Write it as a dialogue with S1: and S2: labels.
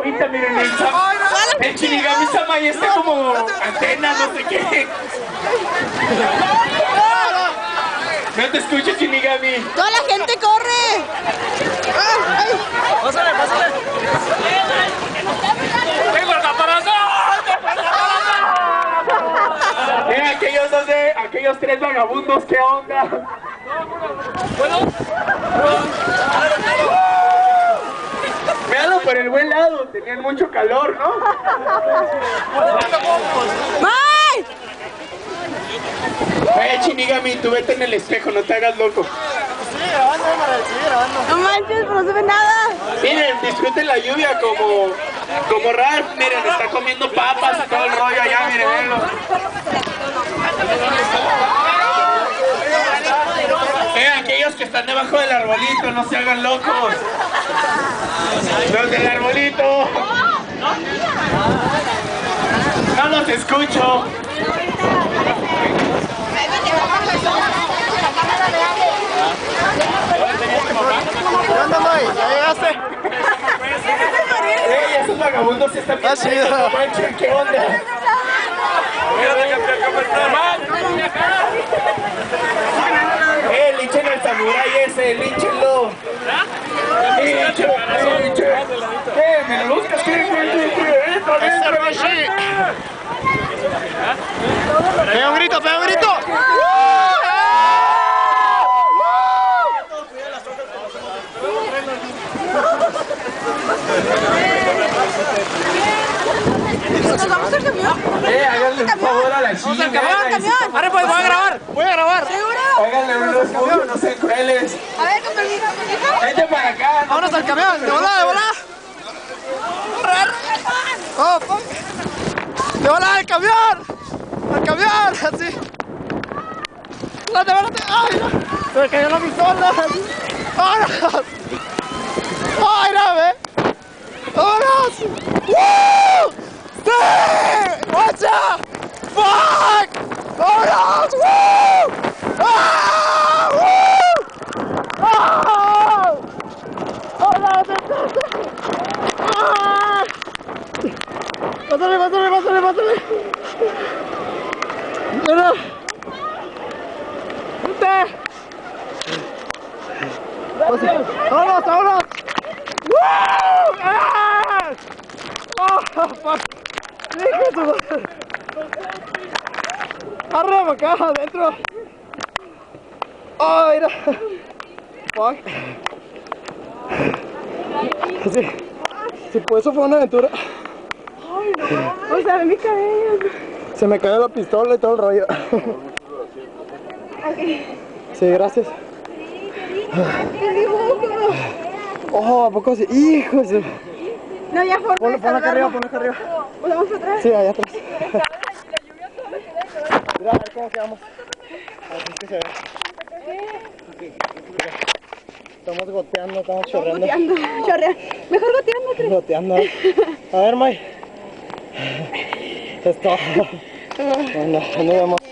S1: ahorita, miren, el Shinigami-sama ahí está como antena, no sé qué. No te escucho, Shinigami.
S2: ¡Toda la gente corre!
S3: ¡Pásale, pásale! ¡Tengo el caparazón!
S1: Aquellos tres vagabundos, ¿qué onda?
S3: ¿Puedo?
S1: Véanlo por el buen lado, tenían mucho calor, ¿no?
S2: ¡May!
S1: Shinigami, tú vete en el espejo, no te hagas loco.
S3: Sigue grabando, sigue grabando.
S2: No manches, pero no se ve nada.
S1: Miren, disfruten la lluvia como Ralph, miren, está comiendo papas y todo el rollo allá, miren, véanlo. Aquellos que están debajo del arbolito, no se hagan locos. Los del arbolito. No los escucho.
S3: ¿Qué onda, May? ¿Ya llegaste?
S1: Esos vagabundos se están viendo.
S3: Chido.
S1: Manchen, ¿qué onda? Linchen al samurái ese, línchenlo. ¿Qué? ¿Me lo buscas? ¿Qué?
S3: ¡Pega un grito, pega un grito!
S2: ¿Nos vamos al camión?
S1: Háganle un favor a la chica.
S2: ¡Vamos al camión!
S3: Ahora pues voy a grabar, voy a grabar.
S2: ¿Seguro?
S1: Háganle unos favor, no sean crueles.
S2: A ver, con permiso.
S1: Vente para acá.
S3: Vámonos al camión, de volada, de volada. ¡Oh, ¡de volada al camión! ¡Al camión! Así. ¡Volate, volate! ¡Ay, no! ¡Se me cayó la pistola! ¡Vámonos! ¡Ay, no, ve! ¡Vámonos! ¡Woo! ¡Sí! ¡Guacha! ¡Fuck! ¡Vámonos! ¡Woo! ¡Ah! ¡Woo! ¡Ah! ¡Hola! ¡Ah! ¡Pásale, pásale, pásale, pásale! ¡Mira! ¡Vente! ¡Vámonos, vámonos! ¡Woo! ¡Ah! ¡Oh, fuck! ¡Hijo de su madre! ¡Arriba, acá, adentro! ¡Oh, mira! ¡Fuck! Sí, pues eso fue una aventura.
S2: Ay, no. O sea, ve mi cabello.
S3: Se me cayó la pistola y todo el rollo. Sí, gracias.
S2: ¡Qué dibujo!
S3: Oh, ¿a poco sí? ¡Hijos!
S2: No, ya forma.
S3: Ponlo acá arriba, ponlo acá arriba.
S2: ¿Vamos atrás?
S3: Sí, allá atrás. Mira, a ver cómo quedamos. A ver si es que se ve. Estamos goteando, estamos chorreando.
S2: Goteando, chorreando. Mejor goteando, creo.
S3: Goteando. A ver, May. Esto. Bueno, nos vemos.